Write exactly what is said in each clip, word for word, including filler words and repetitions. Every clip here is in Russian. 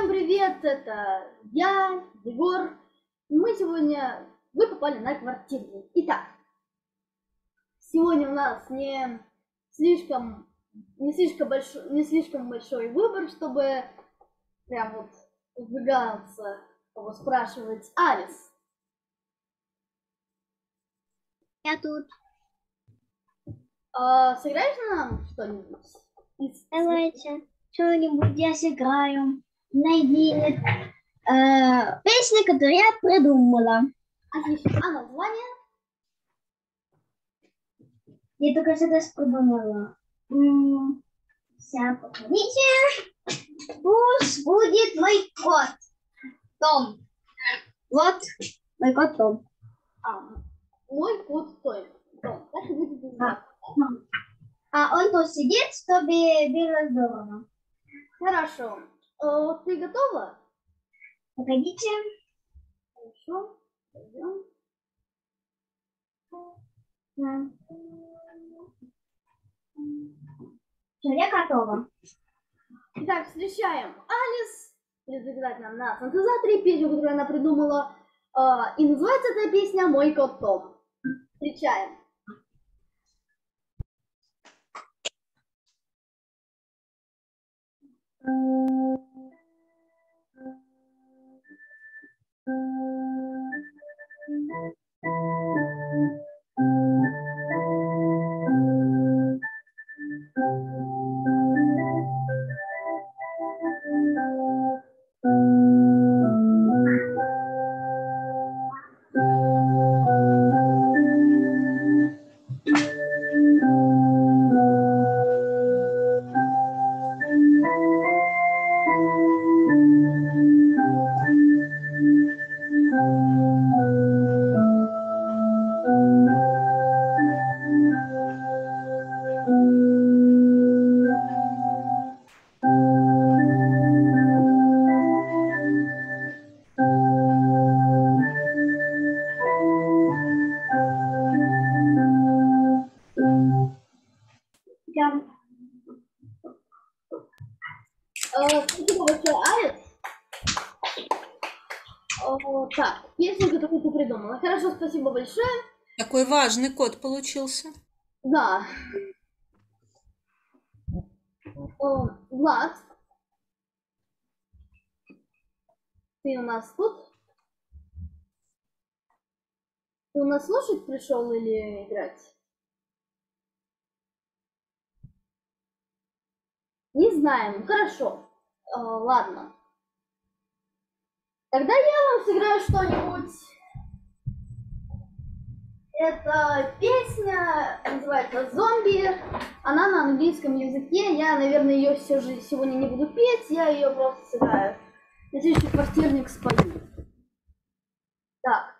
Всем привет, это я, Егор. Мы сегодня, вы попали на квартирник. Итак, сегодня у нас не слишком, не слишком большой, не слишком большой выбор, чтобы прям вот выдвигаться, кого спрашивать. Алис, Я тут. а, сыграешь нам что-нибудь? из- Давайте что-нибудь я сыграю. Найди э, песню, которую я придумала. Отлично. А название? Я только сейчас придумала. М, Сейчас, погодите. Пусть будет мой кот. Том. Вот мой кот Том. А, мой кот Том. Том. Так и будет называться. А он тут сидит, чтобы было здорово. Хорошо. Э, Ты готова? Погодите. Хорошо. Пойдем. Все, я готова. Итак, встречаем Алис. Будет играть нам на синтезаторе песню, которую она придумала. Э, И называется эта песня «Мой кот Том». Встречаем. Я... Э, Спасибо большое, Алис. Э, Так, песню, которую ты придумала. Хорошо, спасибо большое. Такой важный код получился. Да. Э, Влад, ты у нас тут? Ты у нас слушать пришел или играть? Не знаем. Хорошо. Э, Ладно. Тогда я вам сыграю что-нибудь. Это песня, называется «Зомби». Она на английском языке. Я, наверное, ее все же сегодня не буду петь. Я ее просто сыграю. На следующий квартирник спою. Так.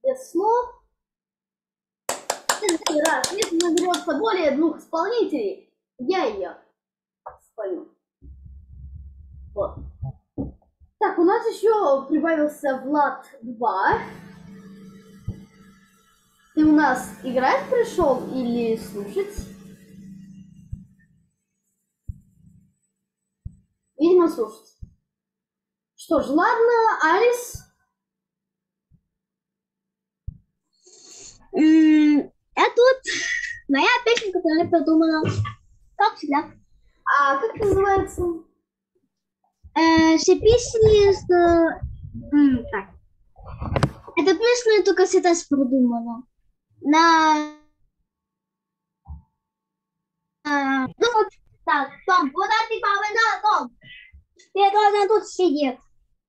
без слов. Следующий раз, если наберется более двух исполнителей, я ее спою. Вот. Так, у нас еще прибавился Влад два. Ты у нас играть пришел или слушать? Видимо, слушать. Что ж, ладно, Алис. Я тут. Моя песня, которую я придумала. Как всегда. А как это называется? Э, все песни с... М, так. Это песня я только сейчас придумала. На... А, ну, вот так, Том, куда ты повыдал, Том? Ты должен тут сидеть.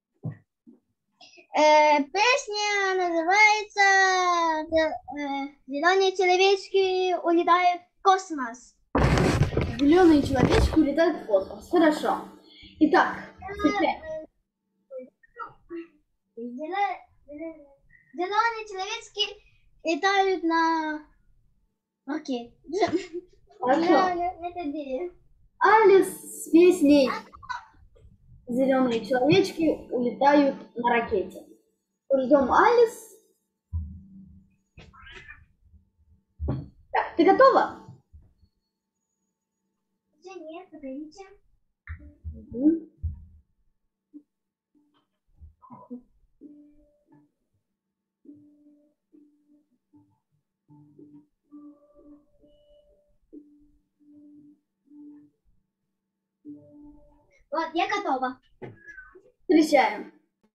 Э, песня называется э, «Зеленые человечки улетают в космос». Зеленые человечки улетают в космос. Хорошо. Итак, встречаем. Зеленые человечки летают на ракете. Хорошо. Алис с песней «Зеленые человечки улетают на ракете». Ждем Алис. Так, ты готова? Нет, погодите. Угу. Вот, я готова. Встречаем.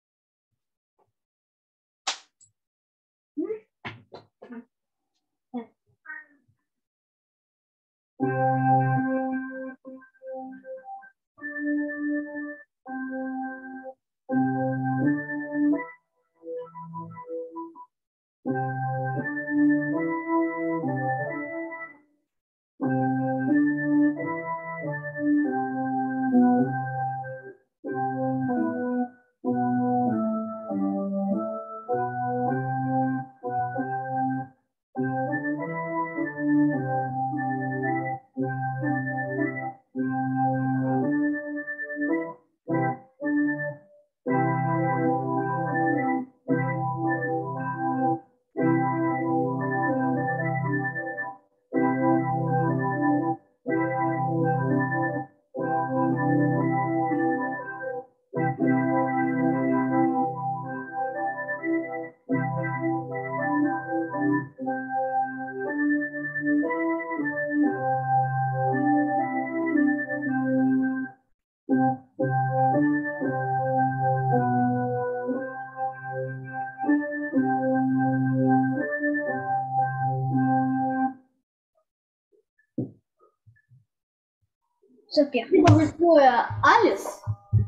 Супер. Спасибо большое, Алис.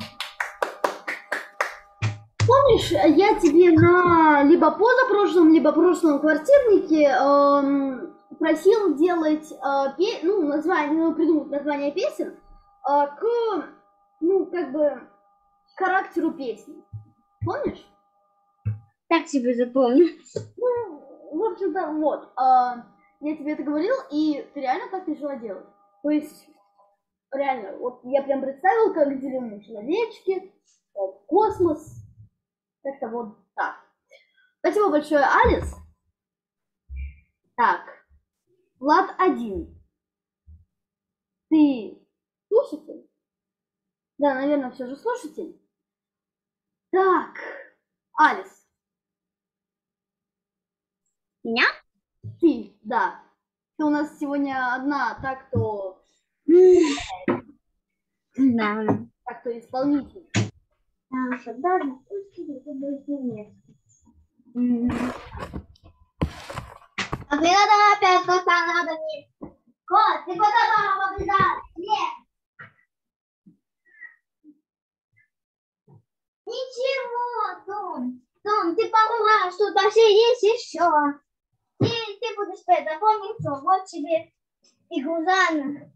Помнишь, я тебе на либо позапрошлом, либо прошлом квартирнике эм, просил делать э, пе- ну, название, ну, придумать название песен э, к, ну, как бы, характеру песни. Помнишь? Так себе запомню. Ну, в общем-то, вот. э, я тебе это говорил, и ты реально так решила делать. То есть, реально, вот я прям представил, как зеленые человечки, вот, космос. Как-то вот так. Спасибо большое, Алис. Так, Влад один. Ты слушатель? Да, наверное, все же слушатель. Так, Алис. Меня? Ты, да. Ты у нас сегодня одна, так то, Да. так то исполнитель. Да, нет. А ты надо опять как-то надо не... Кот, ты куда мама побежал? Нет. Ничего, Том. Том, ты помогла, что там все есть еще. Ты, ты будешь петь, запомни, что вот тебе и Гузана.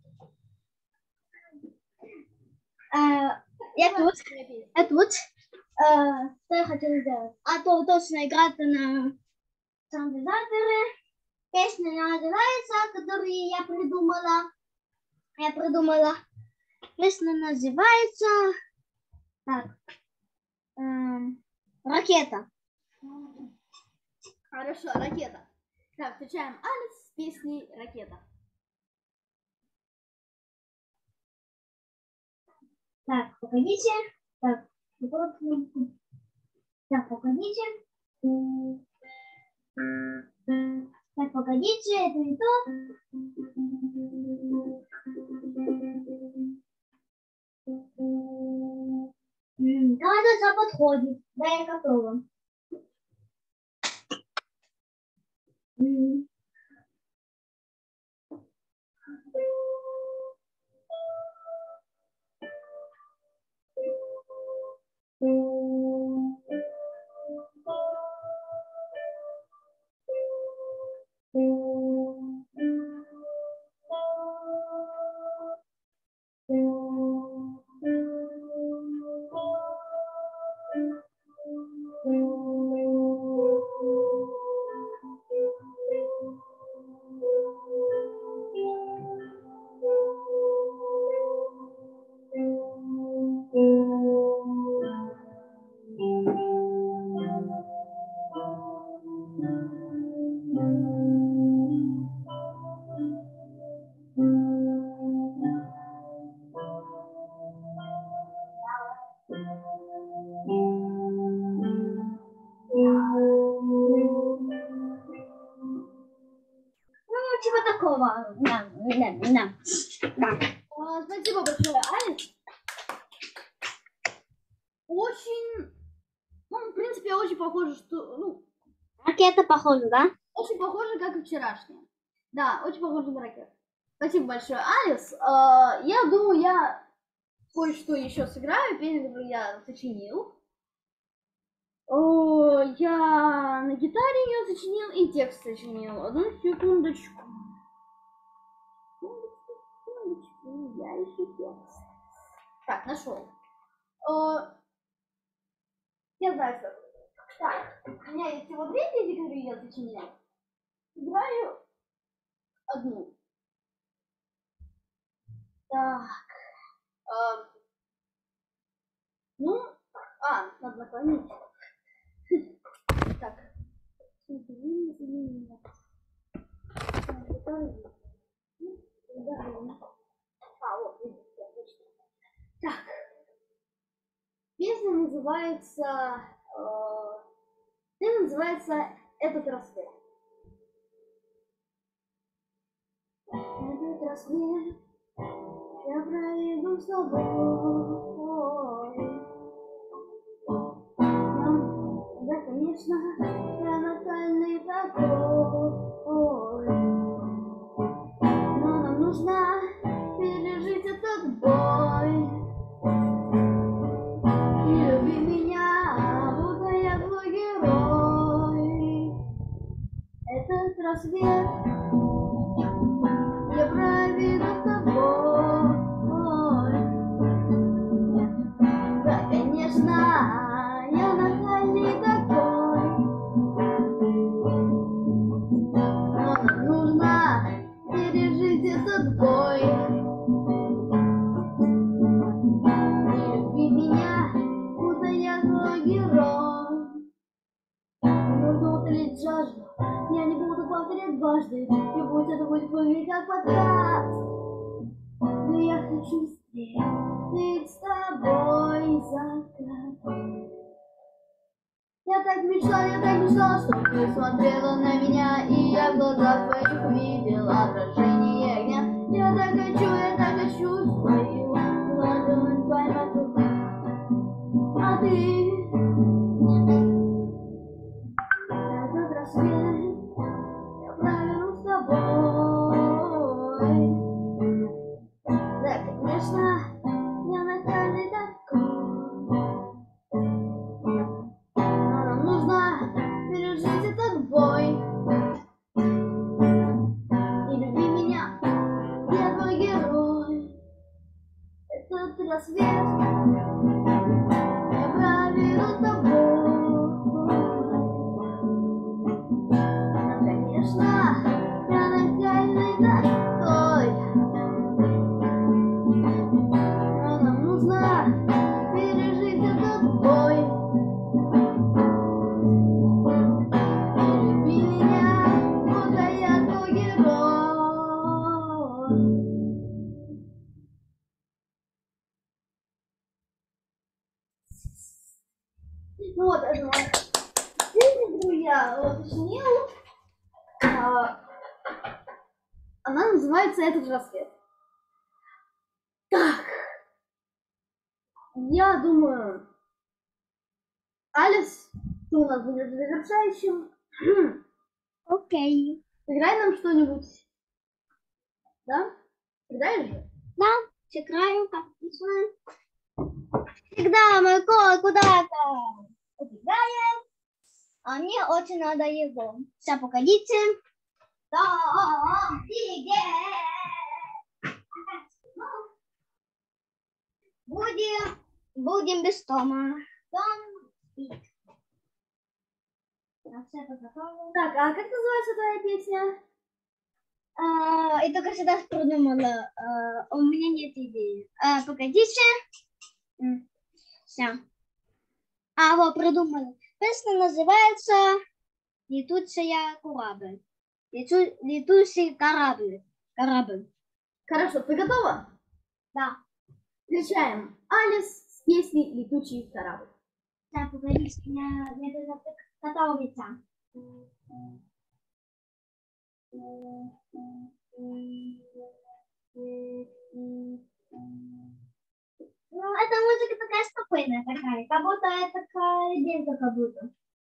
А, я тут, я тут. А, что я хотела сделать? А то точно играть на синтезаторы. Песня называется, которую я придумала. Я придумала. Песня называется так, эм, «Ракета». Хорошо, ракета. Так, включаем Алекс с песней «Ракета». Так, погодите. Так, вот. Так, погодите. Так, погодите, это не то. Кажется, подходит. Да, я готова. М. Ну, типа такого. Да, да, да. Да. А, спасибо большое, Алекс. Очень, ну, в принципе, очень похоже, что, ну, Ракета похожа, да? очень похоже, как и вчерашняя. Да, очень похоже на ракету. Спасибо большое, Алекс. А, я думаю, я кое-что еще сыграю, песню, которую я сочинил. О, я на гитаре ее сочинил и текст сочинил. Одну секундочку. Секундочку, я ищу текст. Так, нашел. О, я знаю, что. Так, у меня есть всего две песни, которые я сочинил. Играю одну. Так. э, ну, а, надо наклонить. Так. Извини, извини меня. Так, это- да, а, вот, видите, отлично. Так. Песня называется... э, Песня называется «Этот рассвет». Этот рассвет я проведу с тобой. Но, да, конечно, я натальный такой. Но нам нужно пережить этот бой. Не люби меня, будто я твой герой. Этот рассвет я проведу с тобой. Да, конечно, я натальный такой. Но нам нужно пережить этот бой. Не люби меня, будто я твой герой. Нужно утолить жажду, я не буду повторять дважды. И пусть это будет выглядеть как подкаст. Но я хочу встретить с тобой закат. Я так мечтала, я так мечтала, чтобы ты смотрела на меня, и я в глазах твоих увидела отражение огня. Я так хочу, я так хочу твою ладонь поймать в руках. А ты этот рассвет я проведу с тобой. Да, конечно, я натальный такой. Но нам нужно пережить этот бой. Не люби меня, я твой герой. я уточнил, а, она называется «Этот же рассвет». Так, я думаю, Алис, ты у нас будешь завершающим. Окей. Сыграй нам что-нибудь. Да? Сыграешь же? Да, сыграю, как обычно. Всегда мой кот куда-то убегает, а мне очень надо его. Сейчас, погодите. Том, где? Будем, будем без Тома. Том спит. На все подготовлено. Так, а как называется твоя песня? А, я только сейчас придумала. А, у меня нет идеи. А, погодите. Все. А, вот, придумала. Песня называется «Летучая корабль». Лету, летучий корабль. Корабль. Хорошо, ты готова? Да. Включаем Алис с песней «Летучий корабль». Так, погодите, мне, мне нужно готовиться. Ну, эта музыка такая спокойная такая, как будто это такая легенда, как будто.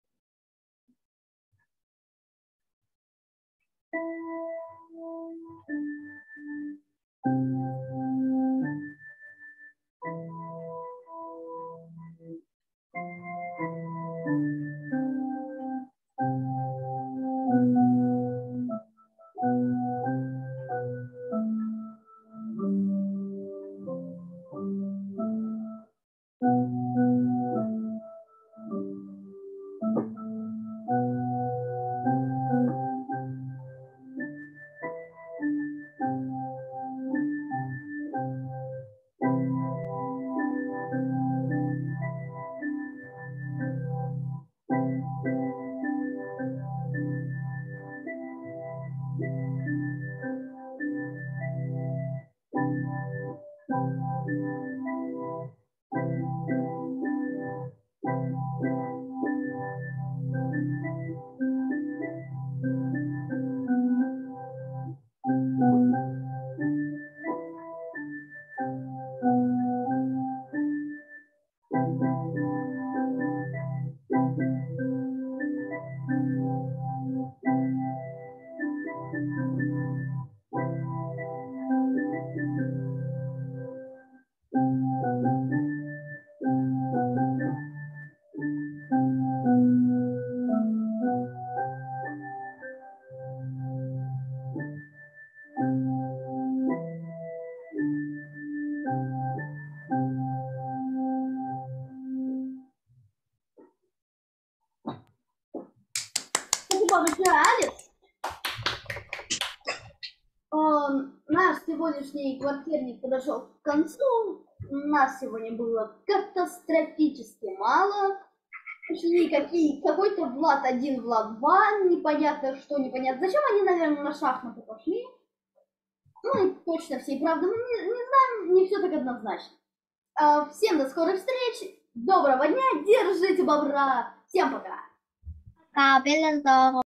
Спасибо большое, Алис. Эм, Наш сегодняшний квартирник подошел к концу. Нас сегодня было катастрофически мало. Пришли какие, какой-то Влад один, Влад два, непонятно что, непонятно зачем они, наверное, на шахматы пошли. Ну и точно всей правды мы не, не знаем, не все так однозначно. Э, Всем до скорых встреч, доброго дня, держите бобра, всем пока. Пока,